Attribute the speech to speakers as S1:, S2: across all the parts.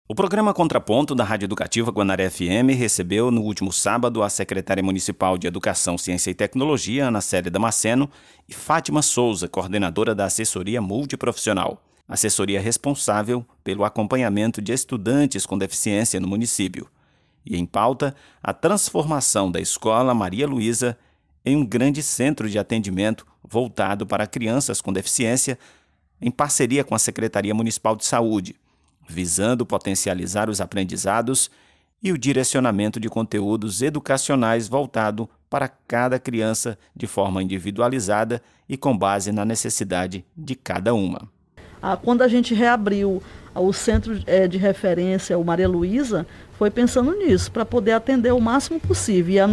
S1: O programa Contraponto da Rádio Educativa Guanaré FM recebeu no último sábado a secretária municipal de Educação, Ciência e Tecnologia, Ana Célia Damasceno, e Fátima Souza, coordenadora da assessoria multiprofissional, assessoria responsável pelo acompanhamento de estudantes com deficiência no município. E em pauta, a transformação da Escola Maria Luísa em um grande centro de atendimento voltado para crianças com deficiência, em parceria com a Secretaria Municipal de Saúde, visando potencializar os aprendizados e o direcionamento de conteúdos educacionais voltado para cada criança de forma individualizada e com base na necessidade de cada uma.
S2: Quando a gente reabriu o centro de referência, o Maria Luísa, foi pensando nisso, para poder atender o máximo possível. E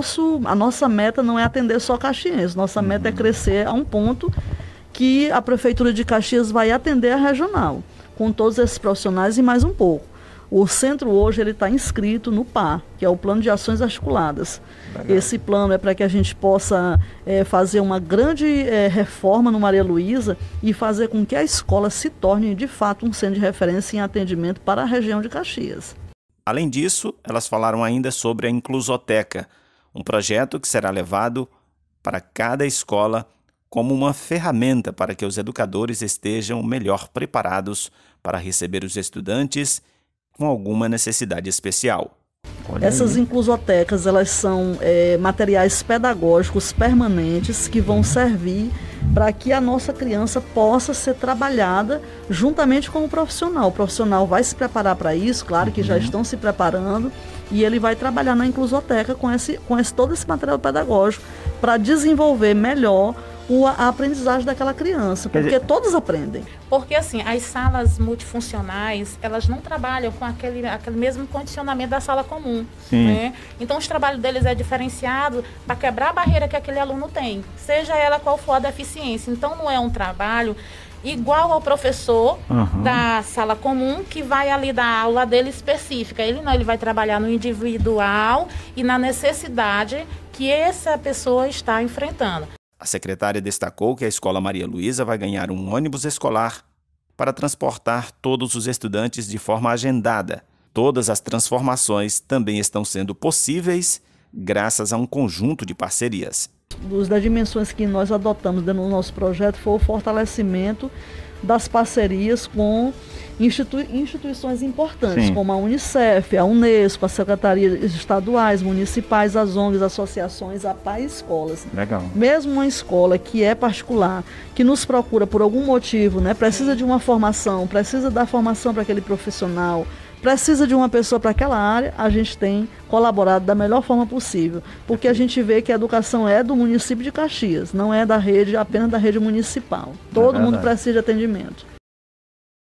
S2: a nossa meta não é atender só caxienses, nossa meta é crescer a um ponto que a Prefeitura de Caxias vai atender a regional, com todos esses profissionais e mais um pouco. O centro hoje está inscrito no PAR, que é o Plano de Ações Articuladas. Legal. Esse plano é para que a gente possa fazer uma grande reforma no Maria Luísa e fazer com que a escola se torne, de fato, um centro de referência em atendimento para a região de Caxias.
S1: Além disso, elas falaram ainda sobre a Inclusoteca, um projeto que será levado para cada escola como uma ferramenta para que os educadores estejam melhor preparados para receber os estudantes com alguma necessidade especial.
S2: Essas inclusotecas, elas são materiais pedagógicos permanentes que vão servir para que a nossa criança possa ser trabalhada juntamente com o profissional. O profissional vai se preparar para isso, claro que já estão se preparando, e ele vai trabalhar na inclusoteca com todo esse material pedagógico para desenvolver melhor a aprendizagem daquela criança, porque todos aprendem.
S3: Porque assim, as salas multifuncionais, elas não trabalham com aquele mesmo condicionamento da sala comum, né? Então, o trabalho deles é diferenciado para quebrar a barreira que aquele aluno tem, seja ela qual for a deficiência. Então, não é um trabalho igual ao professor da sala comum que vai ali dar a aula dele específica. Ele não, ele vai trabalhar no individual e na necessidade que essa pessoa está enfrentando.
S1: A secretária destacou que a Escola Maria Luísa vai ganhar um ônibus escolar para transportar todos os estudantes de forma agendada. Todas as transformações também estão sendo possíveis graças a um conjunto de parcerias.
S2: Das dimensões que nós adotamos dentro do nosso projeto foi o fortalecimento das parcerias com instituições importantes, como a Unicef, a Unesco, as secretarias estaduais, municipais, as ONGs, associações, a PAI e escolas.
S1: Legal.
S2: Mesmo uma escola que é particular, que nos procura por algum motivo, né, precisa de uma formação, precisa dar formação para aquele profissional, precisa de uma pessoa para aquela área, a gente tem colaborado da melhor forma possível, porque a gente vê que a educação é do município de Caxias, não é da rede, apenas da rede municipal. Todo mundo precisa de atendimento.